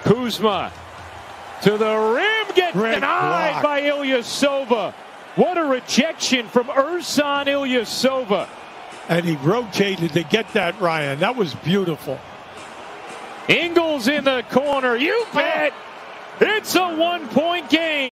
Kuzma to the rim, gets denied by Ilyasova. What a rejection from Ersan Ilyasova. And he rotated to get that, Ryan. That was beautiful. Ingles in the corner. You bet. It's a one-point game.